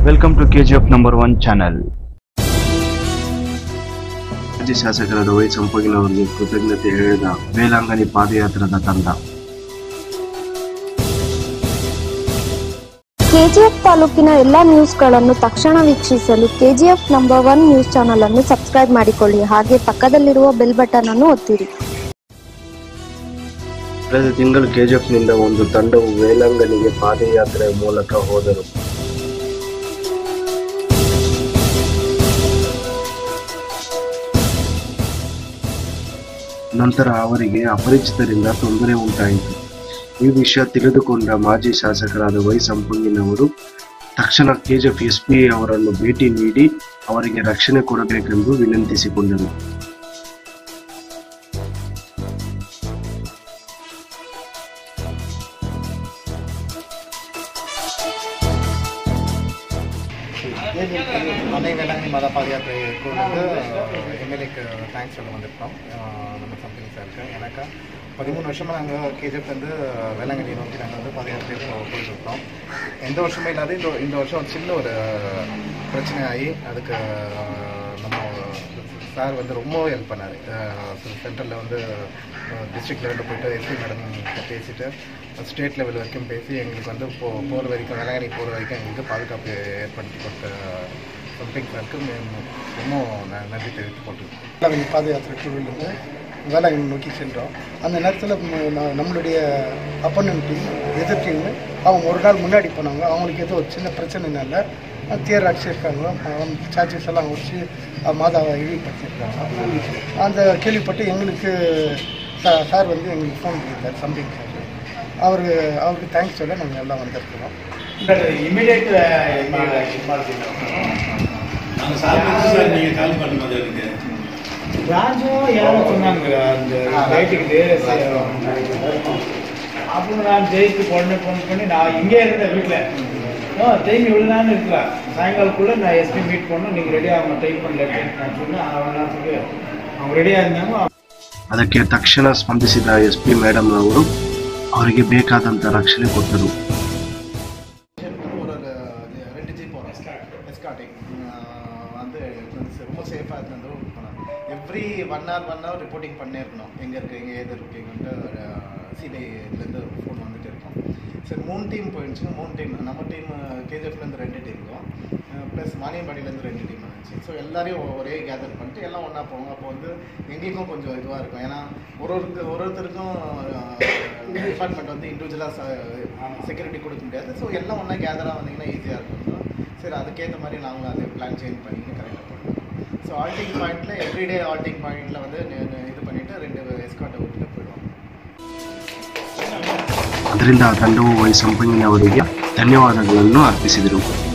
Welcome to KGF #1 channel. ಮಾಜಿ ಶಾಸಕರಾದ Y ಸಂಪಂಗಿನವರಿಗೆ ಕೃತಜ್ಞತೆ ಹೇಳಿದ ವೇಲಾಂಗಣಿ ಪಾದಯಾತ್ರದ ತಂಡ. ಕೆಜಿಎಫ್ ತಾಲೂಕಿನ ಎಲ್ಲ ನ್ಯೂಸ್ಗಳನ್ನು ತಕ್ಷಣ ವೀಕ್ಷಿಸಲು ಕೆಜಿಎಫ್ #1 ನ್ಯೂಸ್ ಚಾನೆಲ್ ಅನ್ನು ಸಬ್ಸ್ಕ್ರೈಬ್ ಮಾಡಿಕೊಳ್ಳಿ. ಹಾಗೆ ಪಕ್ಕದಲ್ಲಿರುವ ಬೆಲ್ ಬಟನ್ ಅನ್ನು ಒತ್ತಿರಿ. ಕಳೆದ ತಿಂಗಳು ಕೆಜಿಎಫ್ನಿಂದ ಒಂದು ತಂಡವು ವೇಲಾಂಗಣಿಗೆ ಪಾದಯಾತ್ರೆ ಮೂಲಕ ಹೋದರು. ನಂತರ ಅವರಿಗೆ ಅಪರಿಚಿತರಿಂದ ತೊಂದರೆ ಉಂಟಾಯಿತು. ಈ ವಿಷಯ ತಿಳಿದುಕೊಂಡ ಮಾಜಿ ಶಾಸಕರಾದ ವೈ ಸಂಪಂಗಿನವರು ತಕ್ಷಣ ಕೆಜಿಎಫ್ ಎಸ್ಪಿ ಅವರನ್ನು ಭೇಟಿ ನೀಡಿ ಅವರಿಗೆ ರಕ್ಷಣೆ ಕೊಡಬೇಕೆಂದು ವಿನಂತಿಸಿಕೊಂಡರು. வேளாங்கண்ணி மத பாதயாத்திரை எம்எல்ஏக்கு தேங்க்ஸ் சொல்ல வந்திருக்கோம். நம்ம கம்பெனி சாருக்கு எனக்கு 13 வருஷமாக நாங்கள் கேஜிஎஃப் வேளாங்கண்ணி நோக்கி நாங்கள் பாதயாத்திரை போயிட்டுருக்கோம். எந்த வருஷமே இல்லாத இந்த வருஷம் சின்ன ஒரு பிரச்சனை ஆகி அதுக்கு நம்ம சார் ரொம்ப ஹெல்ப் பண்ணார். சென்ட்ரலில் டிஸ்ட்ரிக்ட் லெவலில் போய்ட்டு எஸ்பி மேடம் பேசிட்டு ஸ்டேட் லெவல் வரைக்கும் பேசி எங்களுக்கு போகிற வரைக்கும் வேளாங்கண்ணி போகிற வரைக்கும் எங்களுக்கு பாதுகாப்பு ஏற்படுத்தி கொடுத்த கம்பெனி சாருக்கு ரொம்ப நன்றி தெரிவித்து போட்டுருக்கோம். வேளாங்கண்ணி பாதயாத்திரை குழுவிலிருந்து வேளாங்கண்ணி நோக்கி சென்றோம். அந்த நேரத்தில் நம்மளுடைய அப்போனன்ட் டீம் எதிர் டீம் அவங்க ஒரு நாள் முன்னாடி போனாங்க. அவங்களுக்கு ஏதோ ஒரு சின்ன பிரச்சனைனால தேர் அடிச்சிருக்காங்க, சார்ஜஸ் எல்லாம் வச்சு மாதாவை இழிவுபடுத்தியிருக்காங்க. அந்த கேள்விப்பட்டு எங்களுக்கு சார் எங்களுக்கு ஃபோன் பண்ணியிருக்கார், சம்திங் சார். அவருக்கு தேங்க்ஸ் சொல்ல நாங்கள் எல்லாம் வந்திருக்கிறோம். ராஜும் யாரும் சொன்னாங்க அந்த ரைட்டுக்கு அப்புறம் நான் ஜெயித்து உடனே ஃபோன் பண்ணி நான் இங்கே இருந்தேன் வீட்டில் டைம் இவ்வளோ தான் இருக்கலாம். சாயங்காலக்குள்ளே நான் எஸ்பி மீட் பண்ணோம். நீங்கள் ரெடியாக அவங்க டைம் பண்ணல நான் சொன்னேன். அவங்களுக்கு அவங்க ரெடியாக இருந்தாங்க. ಅದಕ್ಕೆ ತಕ್ಷಣ ಸ್ಪಂದಿಸಿದ ಎಸ್ಪಿ ಮೇಡಮ್ ಅವರು ಅವರಿಗೆ ಬೇಕಾದಂತ ರಕ್ಷಣೆ ಕೊಟ್ಟರು. ரெண்டு ஜீப் வரும் எஸ்கார்ட்டிங் ரொம்ப சேஃபாக இருந்தது. எவ்ரி 1 hour ரிப்போர்ட்டிங் பண்ணே இருக்கணும். எங்கே இருக்குது, எங்கே ஏது இருக்குங்கன்ட்டு சிபிஐலேருந்து ஃபோன் வந்துட்டு இருக்கோம். சரி 3 டீம் போயிடுச்சுங்க. 3 டீம் நம்ம டீம் கேஜிஎஃப்லேருந்து 2 டீம் இருக்கும், ப்ளஸ் மானியம்பாடியிலேருந்து 2 டீம் இருந்துச்சு. ஸோ எல்லாரையும் ஒரே கேதர் பண்ணிட்டு எல்லாம் ஒன்றா போவோங்க. அப்போ எங்களுக்கும் கொஞ்சம் இதுவாக இருக்கும். ஏன்னா ஒருத்தருக்கும் டிபார்ட்மெண்ட் இண்டிவிஜுவலாக செக்யூரிட்டி கொடுக்க முடியாது. ஸோ எல்லாம் ஒன்றா கேதராக வந்தீங்கன்னா ஈஸியாக இருக்கும். சரி அதுக்கேற்ற மாதிரி நாங்களும் அதை பிளான் சேஞ்ச் பண்ணிட்டு கரெக்டாக பண்ணுவோம். ஸோ ஆல்டிங் பாயிண்ட்டில் எவ்ரிடே ஆல்டிங் பாயிண்ட்டில் இது பண்ணிவிட்டு 2 எஸ்கார்ட்டை விட்டுட்டு போயிடுவோம். ಅದರಿಂದ ಆ ತಂಡವು ವೈ ಸಂಪಂಗಿನವರಿಗೆ ಧನ್ಯವಾದಗಳನ್ನು ಅರ್ಪಿಸಿದರು.